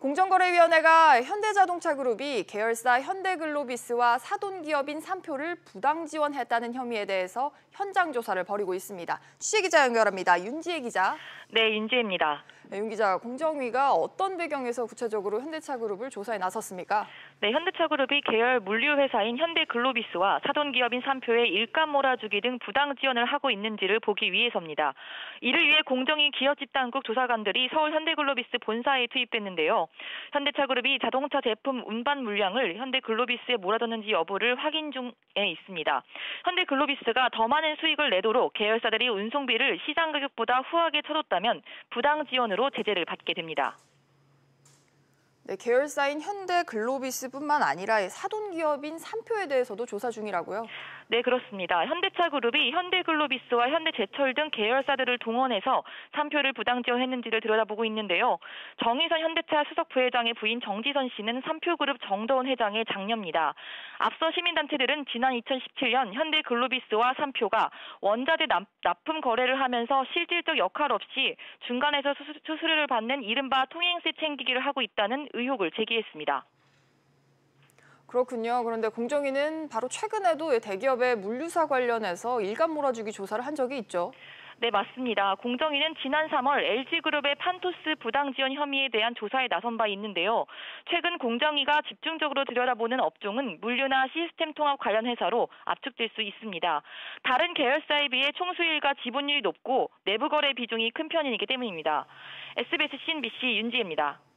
공정거래위원회가 현대자동차그룹이 계열사 현대글로비스와 사돈기업인 삼표를 부당 지원했다는 혐의에 대해서 현장 조사를 벌이고 있습니다. 취재기자 연결합니다. 윤지혜 기자. 네, 윤지혜입니다. 네, 윤 기자, 공정위가 어떤 배경에서 구체적으로 현대차그룹을 조사에 나섰습니까? 네, 현대차그룹이 계열 물류회사인 현대글로비스와 사돈기업인 삼표에 일감 몰아주기 등 부당 지원을 하고 있는지를 보기 위해서입니다. 이를 위해 공정위 기업집단국 조사관들이 서울 현대글로비스 본사에 투입됐는데요. 현대차그룹이 자동차 제품 운반 물량을 현대글로비스에 몰아줬는지 여부를 확인 중에 있습니다. 현대글로비스가 더 많은 수익을 내도록 계열사들이 운송비를 시장 가격보다 후하게 쳐줬다면 부당 지원으로 제재를 받게 됩니다. 네, 계열사인 현대글로비스뿐만 아니라 사돈기업인 삼표에 대해서도 조사 중이라고요? 네, 그렇습니다. 현대차그룹이 현대글로비스와 현대제철 등 계열사들을 동원해서 삼표를 부당 지원했는지를 들여다보고 있는데요. 정의선 현대차 수석 부회장의 부인 정지선 씨는 삼표그룹 정더운 회장의 장녀입니다. 앞서 시민단체들은 지난 2017년 현대글로비스와 삼표가 원자재 납품 거래를 하면서 실질적 역할 없이 중간에서 수수료를 받는 이른바 통행세 챙기기를 하고 있다는 의혹을 제기했습니다. 그렇군요. 그런데 공정위는 바로 최근에도 대기업의 물류사 관련해서 일감 몰아주기 조사를 한 적이 있죠. 네, 맞습니다. 공정위는 지난 3월 LG그룹의 판토스 부당 지원 혐의에 대한 조사에 나선 바 있는데요. 최근 공정위가 집중적으로 들여다보는 업종은 물류나 시스템 통합 관련 회사로 압축될 수 있습니다. 다른 계열사에 비해 총수일과 지분율이 높고 내부 거래 비중이 큰 편이기 때문입니다. SBS CNBC 윤지혜입니다.